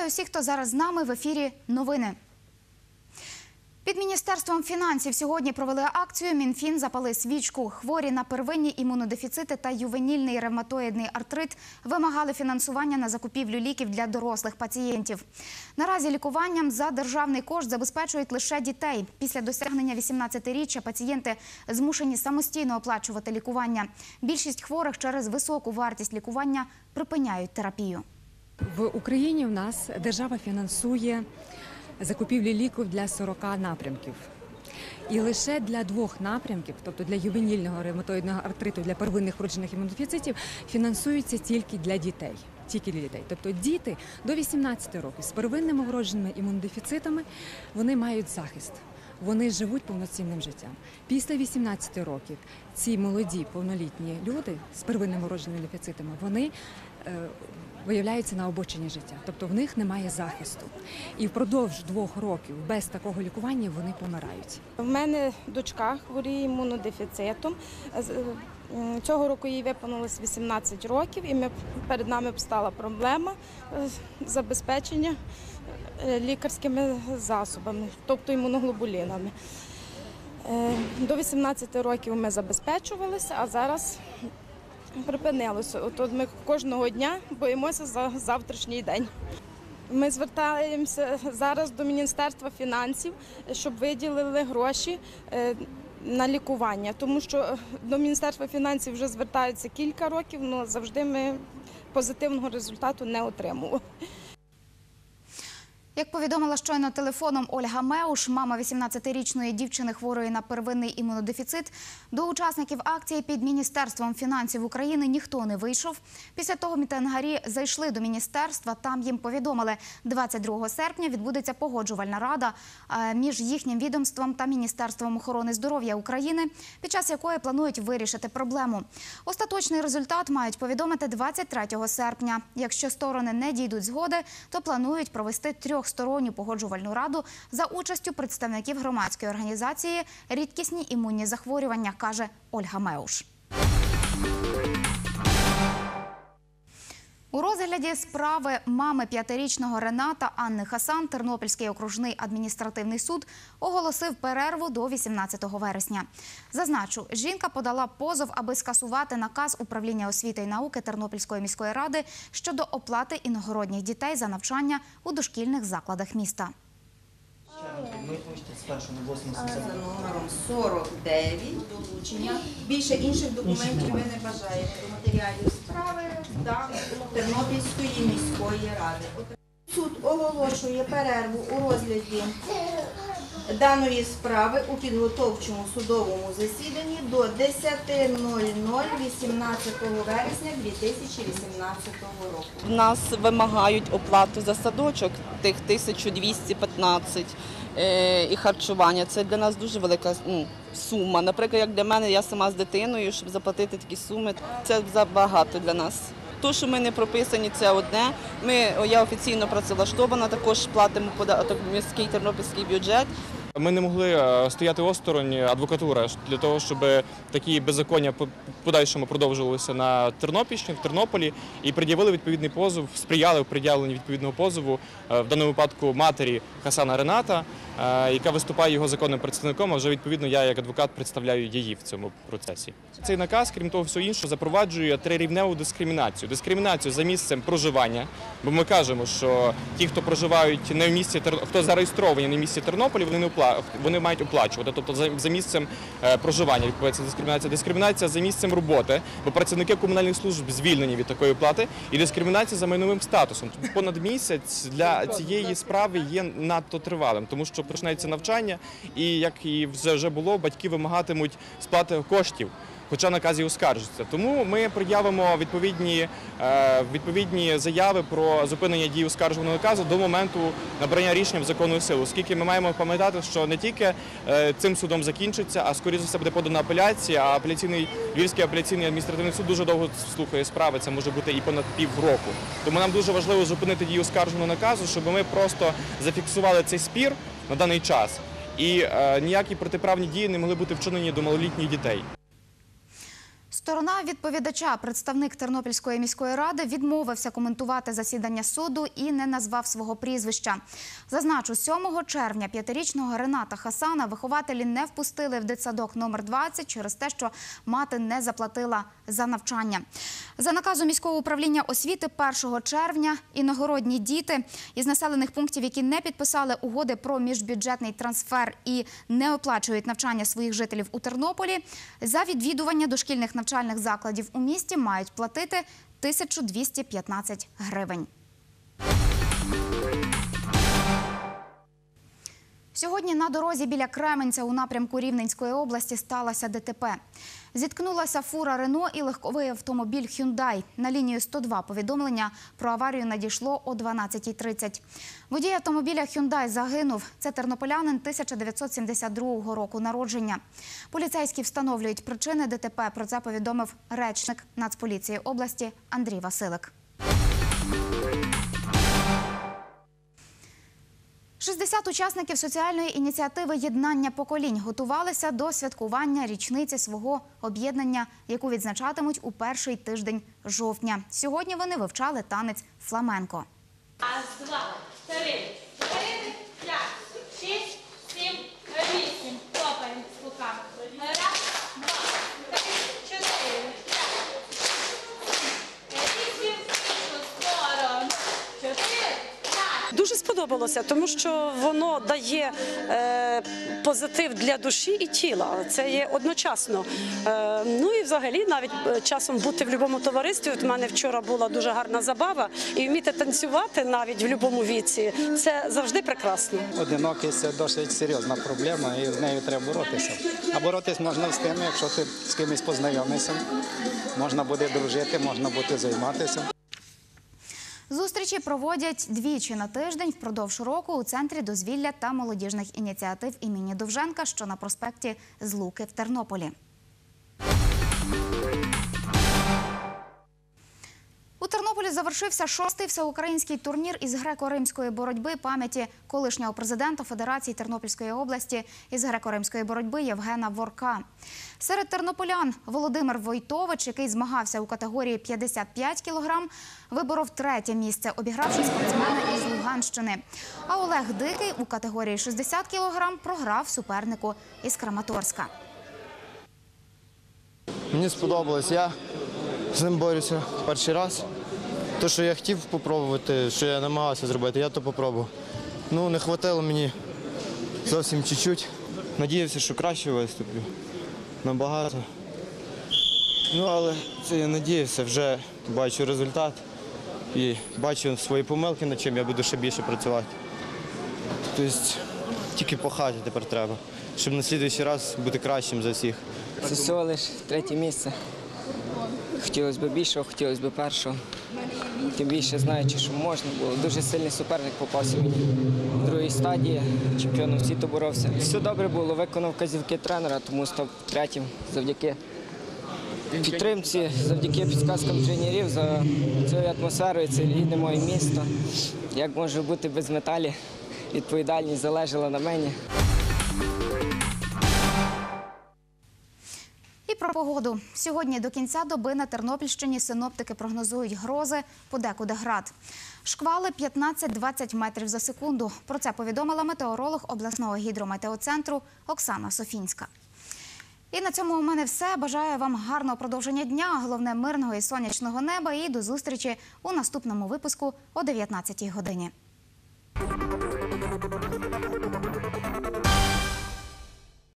Вітаю всіх, хто зараз з нами. В ефірі новини. Під Міністерством фінансів сьогодні провели акцію «Мінфін запали свічку». Хворі на первинні імунодефіцити та ювенільний ревматоїдний артрит вимагали фінансування на закупівлю ліків для дорослих пацієнтів. Наразі лікуванням за державний кошт забезпечують лише дітей. Після досягнення 18-річчя пацієнти змушені самостійно оплачувати лікування. Більшість хворих через високу вартість лікування припиняють терапію. В Україні в нас держава фінансує закупівлі ліків для 40 напрямків. І лише для 2 напрямків, тобто для ювенільного ревматоїдного артриту, для первинних вроджених імунодефіцитів, фінансуються тільки для дітей. Тобто діти до 18 років з первинними вродженими імунодефіцитами, вони мають захист. Вони живуть повноцінним життям. Після 18 років ці молоді, повнолітні люди з первинними вродженими дефіцитами, вони виявляються на обочині життя. Тобто в них немає захисту. І впродовж 2 років без такого лікування вони помирають. В мене дочка хворіє імунодефіцитом. Цього року їй виповнилось 18 років, і перед нами постала проблема забезпечення лікарськими засобами, тобто імуноглобулінами. До 18 років ми забезпечувалися, а зараз припинилося. От ми кожного дня боїмося за завтрашній день. Ми звертаємося зараз до Міністерства фінансів, щоб виділили гроші на лікування, тому що до Міністерства фінансів вже звертаються кілька років, але завжди ми позитивного результату не отримували. Як повідомила щойно телефоном Ольга Меуш, мама 18-річної дівчини хворої на первинний імунодефіцит, до учасників акції під Міністерством фінансів України ніхто не вийшов. Після того мітингарі зайшли до міністерства, там їм повідомили, 22 серпня відбудеться погоджувальна рада між їхнім відомством та Міністерством охорони здоров'я України, під час якої планують вирішити проблему. Остаточний результат мають повідомити 23 серпня. Якщо сторони не дійдуть згоди, то планують провести трьохсторонню погоджувальну раду за участю представників громадської організації «Рідкісні імунні захворювання», каже Ольга Меуш. У розгляді справи мами 5-річного Рената Анни Хасан Тернопільський окружний адміністративний суд оголосив перерву до 18 вересня. Зазначу, жінка подала позов, аби скасувати наказ Управління освіти і науки Тернопільської міської ради щодо оплати іногородніх дітей за навчання у дошкільних закладах міста. За номером 49 долучення. Більше інших документів ви не бажаєте до матеріалів справи Тернопільської міської ради. Суд оголошує перерву у розгляді даної справи у підготовчому судовому засіданні до 10:00 18 вересня 2018 року. Нас вимагають оплату за садочок, тих 1215 і харчування. Це для нас дуже велика сума. Наприклад, як для мене, я сама з дитиною, щоб заплатити такі суми, це забагато для нас. То, що ми не прописані, це одне. Я офіційно працевлаштована, також платимо податок в міський тернопільський бюджет. Ми не могли стояти осторонь адвокатури для того, щоб такі беззаконня в подальшому продовжувалися на Тернопільщині, в Тернополі, і пред'явили відповідний позов, сприяли в пред'явленні відповідного позову, в даному випадку матері Хасана Рената, яка виступає його законним представником, а вже відповідно я як адвокат представляю її в цьому процесі. Цей наказ, крім того всього іншого, запроваджує 3-рівневу дискримінацію. Дискримінацію за місцем проживання, бо ми кажемо, що ті, хто проживають не в місті, хто зареєстровані не в місті Тернополі, вони мають оплачувати, тобто за місцем проживання відбувається дискримінація. Дискримінація за місцем роботи, бо працівники комунальних служб звільнені від такої оплати, і дискримінація за майновим статусом. Понад місяць для цієї справи є надто тривалим, тому що починається навчання, і, як і вже було, батьки вимагатимуть сплати коштів, хоча наказ і оскаржується. Тому ми пред'явимо відповідні заяви про зупинення дії оскаржуваного наказу до моменту набрання рішення в законну силу, оскільки ми маємо пам'ятати, що не тільки цим судом закінчиться, а скоріше за все буде подана апеляція, а Львівський апеляційний адміністративний суд дуже довго слухає справи, це може бути і понад півроку. Тому нам дуже важливо зупинити дію оскаржуваного наказу, щоб ми просто зафіксували цей спір на даний час, і ніякі протиправні дії не могли бути вчинені до малолітніх дітей. Сторона відповідача, представник Тернопільської міської ради, відмовився коментувати засідання суду і не назвав свого прізвища. Зазначу, 7 червня 5-річного Рената Хасана вихователі не впустили в дитсадок номер 20 через те, що мати не заплатила за навчання. За наказом міського управління освіти 1 червня іногородні діти із населених пунктів, які не підписали угоди про міжбюджетний трансфер і не оплачують навчання своїх жителів у Тернополі, за відвідування дошкільних навчальних закладів у місті мають платити 1215 гривень. Сьогодні на дорозі біля Кременця у напрямку Рівненської області сталося ДТП. Зіткнулася фура «Рено» і легковий автомобіль «Хюндай». На лінію 102 повідомлення про аварію надійшло о 12:30. Водій автомобіля «Хюндай» загинув. Це тернополянин 1972 року народження. Поліцейські встановлюють причини ДТП. Про це повідомив речник Нацполіції області Андрій Василик. 60 учасників соціальної ініціативи «Єднання поколінь» готувалися до святкування річниці свого об'єднання, яку відзначатимуть у перший тиждень жовтня. Сьогодні вони вивчали танець фламенко. Раз, два, три, 4, 5, 6, 7, 8. Топаємо з руками. Раз, два, три, 4, 5, 8, сторону, 4, 5. Дуже сподобалося, тому що воно дає позитив для душі і тіла. Це є одночасно. Ну і взагалі навіть часом бути в будь-якому товаристві. От у мене вчора була дуже гарна забава. І вміти танцювати навіть в будь-якому віці – це завжди прекрасно. Одинокість – це досить серйозна проблема і з нею треба боротися. А боротися можна з тим, якщо ти з кимось познайомишся, можна буде дружити, можна буде займатися. Зустрічі проводять двічі на тиждень впродовж року у Центрі дозвілля та молодіжних ініціатив імені Довженка, що на проспекті Злуки в Тернополі. У Тернополі завершився 6-й всеукраїнський турнір із греко-римської боротьби пам'яті колишнього президента Федерації Тернопільської області із греко-римської боротьби Євгена Ворка. Серед тернополян Володимир Войтович, який змагався у категорії 55 кілограм, виборов 3-те місце, обігравши спортсмена із Луганщини. А Олег Дикий у категорії 60 кілограм програв супернику із Краматорська. Мені сподобалось, я з ним борюся перший раз. Те, що я хотів спробувати, що я намагався зробити, я то спробував. Ну, не вистачило мені зовсім чуть-чуть. Надіявся, що краще виступлю. Набагато. Ну, але це я надіявся, вже бачу результат і бачу свої помилки, над чим я буду ще більше працювати. Тобто, тільки пахати тепер треба, щоб на наступний раз бути кращим за всіх. Це всього лише 3-те місце. Хотілося б більшого, хотілося б першого. Тим більше, знаючи, що можна було. Дуже сильний суперник попався мені. В другій стадії чемпіоном світу боровся. Все добре було, виконав вказівки тренера, тому став 3-м завдяки підтримці, завдяки підказкам тренерів, за цією атмосферою, це рідне моє місто. Як може бути без медалі, відповідальність залежала на мені. І про погоду. Сьогодні до кінця доби на Тернопільщині синоптики прогнозують грози, подекуди град. Шквали 15-20 метрів за секунду. Про це повідомила метеоролог обласного гідрометеоцентру Оксана Софінська. І на цьому у мене все. Бажаю вам гарного продовження дня, головне мирного і сонячного неба. І до зустрічі у наступному випуску о 19-й годині.